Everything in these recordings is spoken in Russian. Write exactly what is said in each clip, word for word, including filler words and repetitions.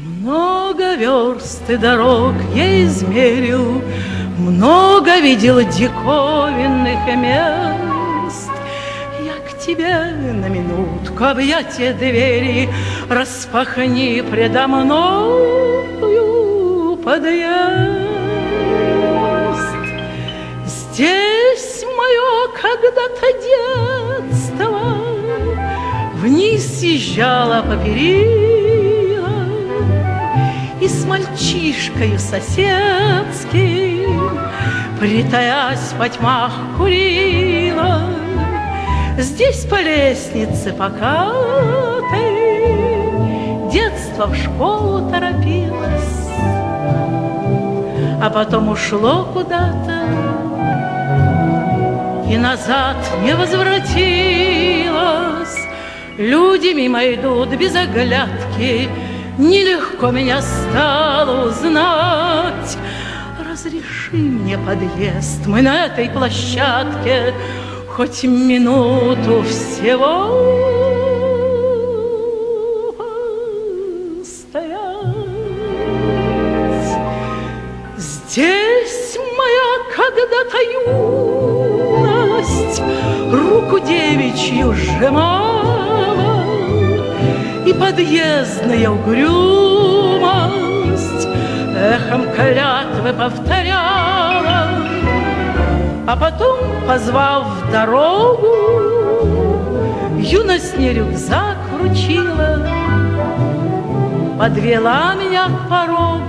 Много верст и дорог я измерил, много видел диковинных мест. Я к тебе на минутку, объятия двери распахни предо мною подъезд. Здесь мое когда-то детство вниз съезжало по перилам, и с мальчишкою соседским, притаясь во тьмах, курила. Здесь по лестнице покатой детство в школу торопилось, а потом ушло куда-то и назад не возвратилось. Люди мимо идут без оглядки, нелегко меня стало узнать. Разреши мне подъезд, мы на этой площадке хоть минуту всего постоять. Здесь моя когда-то юность руку девичью сжимала, и подъездная угрюмость эхом клятвы повторяла. А потом, позвав в дорогу, юность мне рюкзак вручила, подвела меня к порогу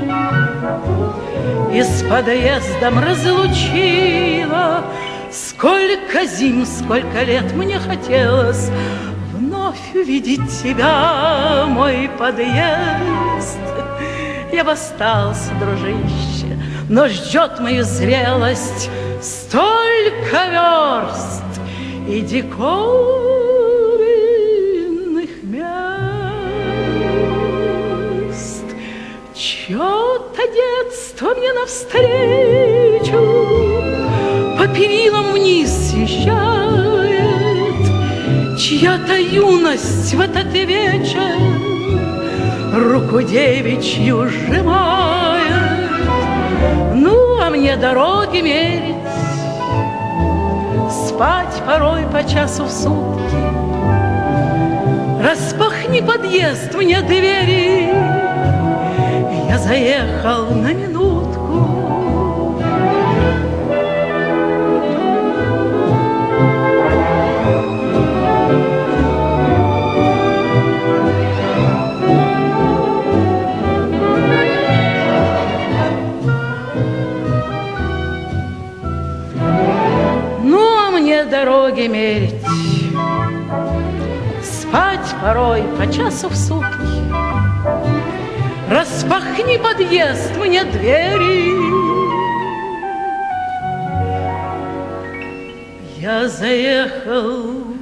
и с подъездом разлучила. Сколько зим, сколько лет мне хотелось вновь увидеть тебя, мой подъезд. Я бы остался, дружище, но ждет мою зрелость столько верст и диковинных мест. Чье-то детство мне навстречу по перилам вниз съезжает, чья-то юность в этот вечер руку девичью сжимает. Ну, а мне дороги мерить, спать порой по часу в сутки. Распахни подъезд мне двери, я заехал на минутку. Дороги мерить, спать порой по часу в сутки. Распахни подъезд мне двери, я заехал